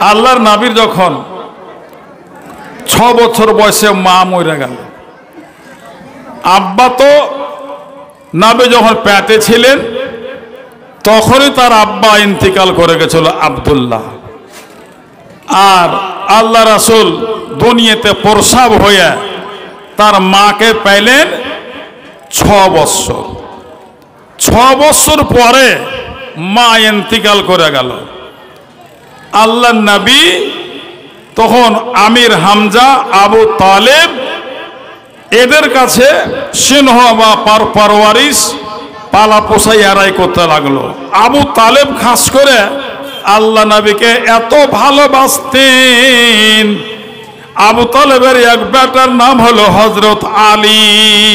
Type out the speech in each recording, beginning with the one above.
আল্লাহর নবীর যখন 6 বছর বয়সে মা মরে গেল, আব্বা তো নবী যখন পেটে ছিলেন তখনই তার আব্বা ইন্তিকাল করে গেছিল আব্দুল্লাহ। আর আল্লাহ রাসূল দুনিয়াতে প্রসব হয়ে তার মাকে পেলেন 6 বছর। 6 বছর পরে মা ইন্তিকাল করে গেল। আল্লাহ নবী তখন আমির হামজা, আবু তালেব এদের কাছে সিংহ বা পারওয়ারিশ পালা পোষাই আড়াই করতে লাগলো। আবু তালেব খাস করে আল্লাহ নবীকে এত ভালোবাসতেন। আবু তালেবের এক বেটার নাম হলো হযরত আলী।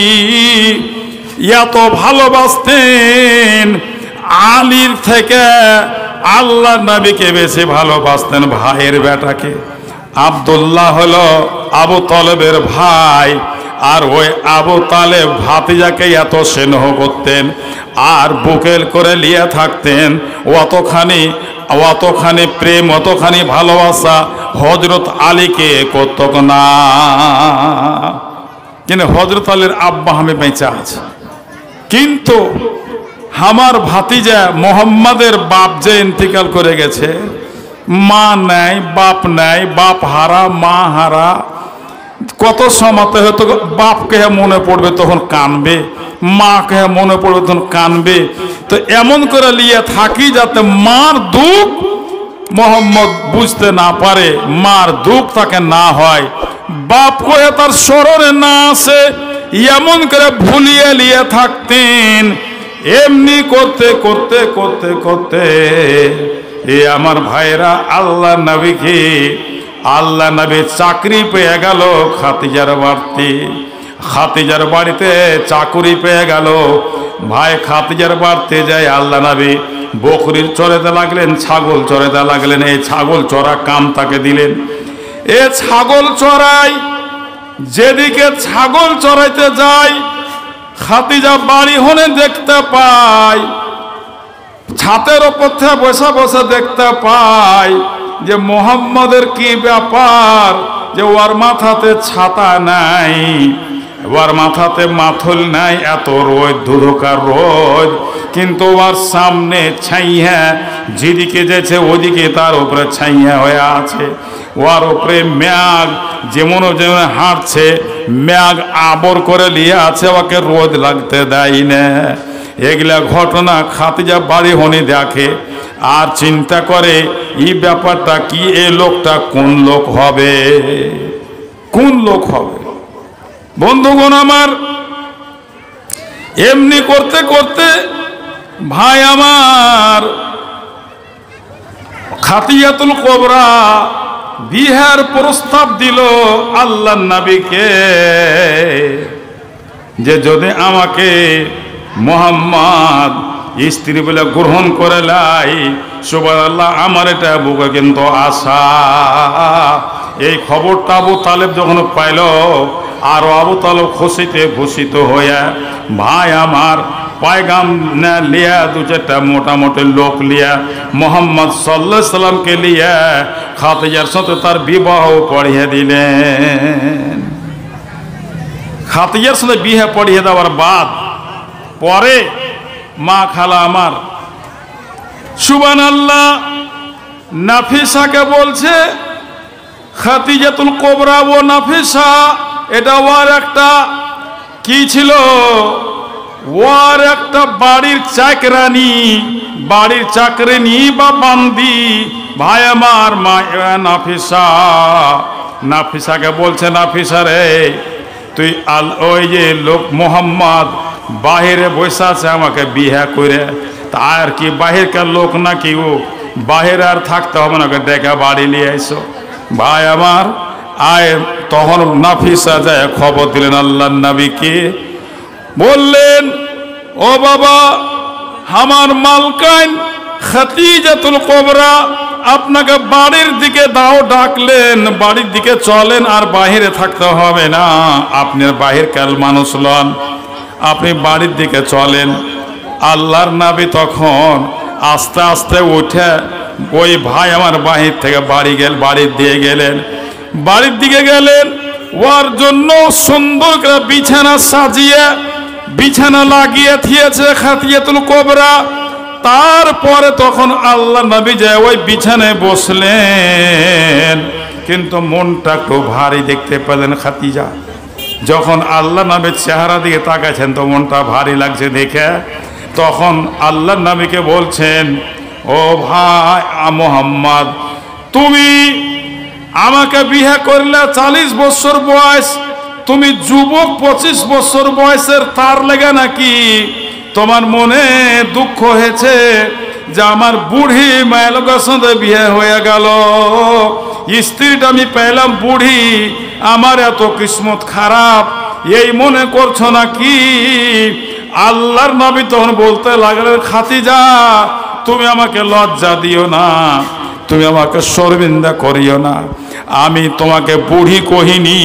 এত ভালোবাসতেন, আলীর থেকে আল্লাহ নবীকে বেশি ভালোবাসতেন ভাইয়ের বেটাকে। আব্দুল্লাহ হলো আবু তালেবের ভাই, আর ওই আবু তালেব ভাতিজাকে এত স্নেহ করতেন আর বুকেল করে নিয়ে থাকতেন। অতখানি প্রেম, অতখানি ভালোবাসা হযরত আলীকে করত না। কিন্তু হযরত আলীর আব্বা আমি বেঁচে আছে, কিন্তু আমার ভাতিজা মোহাম্মদের বাপ যে ইন্তিকাল করে গেছে, মা নাই, বাপ নাই, বাপ হারা, মা হারা। কত সময় হয়তো বাপকে মনে পড়বে তখন কানবে, মাকে মনে পড়বে তখন কানবে। তো এমন করে নিয়ে থাকি যাতে মার দুঃখ মোহাম্মদ বুঝতে না পারে, মার দুঃখ তাকে না হয়, বাপ কয়ে তার স্মরণে না আসে, এমন করে ভুলিয়ে নিয়ে থাকতেন। এমনি করতে করতে করতে করতে এ আমার ভাইরা আল্লাহ নবীকে, আল্লাহ নবী চাকরি পেয়ে গেল খাদিজার বাড়িতে। খাদিজার বাড়িতে চাকরি পেয়ে গেল। ভাই খাদিজার বাড়িতে যায় আল্লাহ নবী বকরির চড়াতে লাগলেন, ছাগল চড়াতে লাগলেন। এই ছাগল চড়া কাম তাকে দিলেন। এ ছাগল চড়াই, যেদিকে ছাগল চড়াইতে যায় খাদিজা বাড়ি হনে দেখতে পায়, ছাতের ওপর থেকে বসে বসে দেখতে পায় যে মোহাম্মদের কি ব্যাপার, যে ওর মাথাতে ছাতা নাই, ওর মাথাতে মাথল নাই, এত রোদ, ধুধুকার রোদ, কিন্তু ওর সামনে ছাইয়া, যেদিকে যেছে ওদিকে তার উপরে ছাইয়া হয়ে আছে। ওর উপরে ম্যাগ যেমন যেমন হাঁটছে, ম্যাগ আবর করে নিয়ে আছে, ওকে রোদ লাগতে দেয় না। এগুলা ঘটনা খাদিজা বাড়ি হনি দেখে আর চিন্তা করে এই ব্যাপারটা কি, এ লোকটা কোন লোক হবে, কোন লোক হবে। বন্ধুগণ আমার, এমনি করতে করতে ভাই আমার খাদিজাতুল কুবরা বিহার প্রস্তাব দিল আল্লাহ নবীকে যে যদি আমাকে মোহাম্মদ স্ত্রী বলে গ্রহণ করে লাই, সুবহানাল্লাহ, আমার এটা বুকে কিন্তু আশা। এই খবরটা আবু তালেব যখন পাইল, আর আবু তালেব খুশিতে ভূষিত হইয়া ভাই আমার পায়গাম লিয়া 2-4টা মোটামুটি লোক লিয়া মোহাম্মদ সাল্লাল্লাহু আলাইহি সাল্লামকে লিয়া খাদিজার সাথে তার বিবাহ পড়িয়ে দিলেন। খাদিজার সাথে বিয়ে পড়িয়ে দেওয়ার বাদ পরে মা খালা আমার সুবহানাল্লাহ নাফিসাকে বলছে, খাদিজাতুল কুবরা ও নাফিসা, এটা ওর একটা কি ছিল, ওর একটা বাড়ির চাকরানি, বাড়ির চাকরানি বা বান্দি। ভাই আমার মা নাফিসা, নাফিসাকে বলছে, নাফিসা রে তুই ওই যে লোক মোহাম্মদ বাহিরে বসে আছে, আমাকে বিয়ে করে, তা আর কি বাহিরকার লোক নাকি, ও বাহিরে আর থাকতে হবে না, ওকে ডেকে বাড়ি নিয়ে এসো। ভাই আমার আয়, তখন নাফিসা যায় খবর দিলেন আল্লাহর নবীকে, বললেন ও বাবা, আমার মালকান খাদিজাতুল কুবরা আপনাকে বাড়ির দিকে দাও ডাকলেন, বাড়ির দিকে চলেন, আর বাহিরে থাকতে হবে না, আপনি বাহিরকার মানুষ লন, আপনি বাড়ির দিকে চলেন। আল্লাহর নবী তখন আস্তে আস্তে উঠে ওই ভাই আমার বাহির থেকে বাড়ির দিয়ে গেলেন, বাড়ির দিকে গেলেন, ওর জন্য সুন্দর করে বিছানা সাজিয়ে বিছানা লাগিয়ে থিয়েছে খাতিয়াতুল কোবরা। তারপরে তখন আল্লাহ নবী যায় ওই বিছানায় বসলেন, কিন্তু মনটা একটু ভারী দেখতে পেলেন খাদিজা। যখন আল্লাহ নবীর চেহারা দিকে তাকাচ্ছেন তো মনটা ভারী লাগছে দেখে, তখন আল্লাহ নবীকে বলছেন, ও ভাই মুহাম্মদ, তুমি আমাকে বিয়ে করলে 40 বছর বয়স, তুমি যুবক 25 বছর বয়সের, তার লেগে নাকি তোমার মনে দুঃখ হয়েছে যে আমার বুড়ি মায়ের সঙ্গে বিয়ে হয়ে গেল, স্ত্রীটা আমি পেলাম বুড়ি, আমার এত কিসমত খারাপ, এই মনে করছো নাকি? আল্লাহর নবী তখন বলতে লাগলেন, খাদিজা তুমি আমাকে লজ্জা দিও না, তুমি আমাকে শর্মিন্দা করিও না, আমি তোমাকে বুড়ি কহিনি,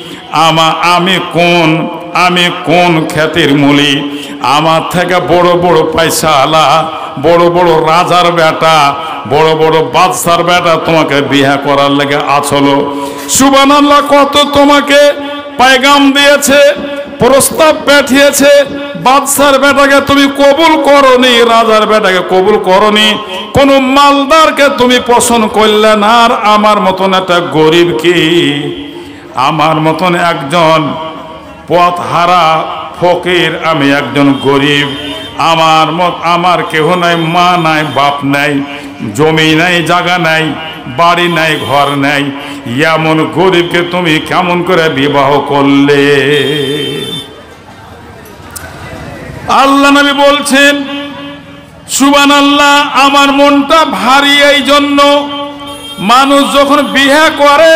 আমি কোন খ্যাতির মূলি, আমার থেকে বড় বড় পয়সা আলা, বড় বড় রাজার বেটা, বড় বড় বাদশার বেটা তোমাকে বিয়ে করার লেগে আছলো। সুবহানাল্লাহ, কত তোমাকে পায়গাম দিয়েছে, প্রস্তাব পাঠিয়েছে, বাদশার বেটাকে তুমি কবুল করনি, রাজার বেটাকে কবুল করনি, কোন মালদারকে তুমি পছন্দ করলে না। আর আমার মতন একটা গরিব কি, আমার মতন একজন পথহারা ফকির, আমি একজন গরিব, আমার কেহ নাই, মা নাই, বাপ নাই, জমি নাই, জায়গা নাই, বাড়ি নাই, ঘর নাই, এমন গরিবকে তুমি কেমন করে বিবাহ করলে? আল্লাহ নবী বলছেন, সুবহানাল্লাহ, আমার মনটা ভারী এই জন্য, মানুষ যখন বিয়ে করে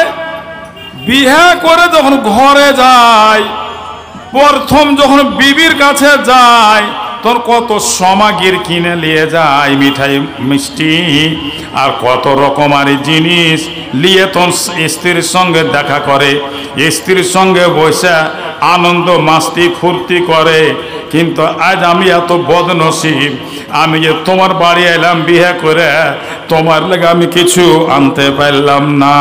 যখন ঘরে যায়, প্রথম যখন বিবির কাছে যায় তখন কত সামগ্রী কিনে নিয়ে যায়, মিঠাই মিষ্টি আর কত রকমারি জিনিস নিয়ে তখন স্ত্রীর সঙ্গে দেখা করে, স্ত্রীর সঙ্গে বসে আনন্দ মাস্তি ফুর্তি করে। কিন্তু আজ আমি এত বদনসিব, আমি যে তোমার বাড়ি এলাম বিয়ে করে, তোমার লেগে আমি কিছু আনতে পারলাম না।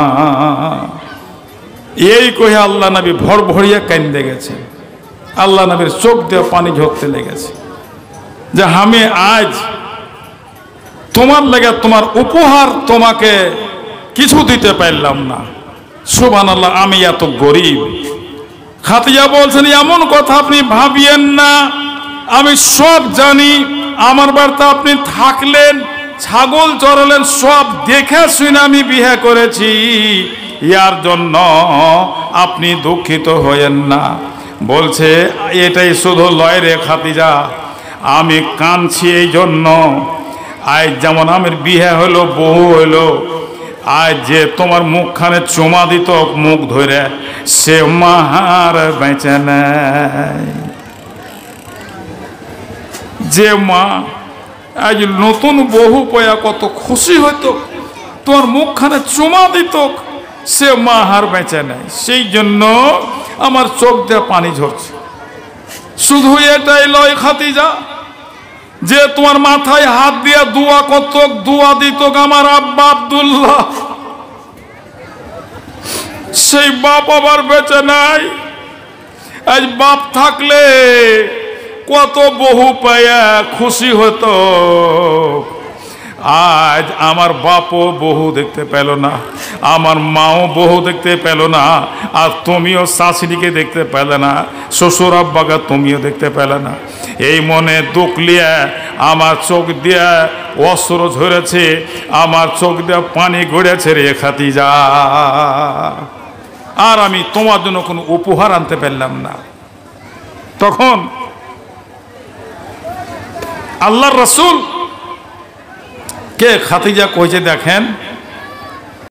এই কহে আল্লাহ নবী ভর ভরিয়া কান্দে গেছে, আল্লাহ নবীর চোখ দিয়ে পানি ঝরতে লেগেছে যে আমি আজ তোমার লেগে তোমার উপহার তোমাকে কিছু দিতে পারলাম না। সুবহানাল্লাহ, আমি এত গরিব। খাদিজা বলছেন, এমন কথা আপনি ভাবিয়েন না, আমি সব জানি, আমার বাড়িতে আপনি থাকলেন, ছাগল চড়ালেন, সব দেখে শুনে আমি বিয়ে করেছি, ইয়ার জন্য আপনি দুঃখিত হয়েন না। বলছে, এটাই শুধু লয় রে খাদিজা, আমি কাঁদছি এই জন্য, আজ যেমন আমার বিয়ে হলো, বহু হইলো, আজ যে তোমার মুখখানে চুমা দিত মুখ ধরে, সে মাহার বেঁচে নেই। যে মা আজ নতুন বহু পয়া কত খুশি হইতো, তোমার মুখখানে চুমা দিত, সে মা হার বেঁচে নেই। সেই জন্য আমার চোখ দিয়ে পানি ঝরছে। শুধু এটাই লয় খাদিজা, যে তোমার মাথায় হাত দিয়ে দোয়া করত, দোয়া দিত আমার আব্বা আব্দুল্লাহ, সেই বাপ আবার বেঁচে নাই। আজ বাপ থাকলে কত বহু পায়া খুশি হতো, আজ আমার বাপও বহু দেখতে পেল না, আমার মাও বহু দেখতে পেল না, আর তুমিও শাশুড়িকে দেখতে পেলে না, শ্বশুর আব্বাকে তুমিও দেখতে পেলে না। এই মনে দুঃখ লিয়ে আমার চোখ দিয়ে অশ্রু ঝরেছে, আমার চোখ দিয়ে পানি গড়েছে রে খাদিজা, আর আমি তোমার জন্য কোনো উপহার আনতে পারলাম না। তখন আল্লাহর রাসূল কে খাদিজা কইছে, দেখেন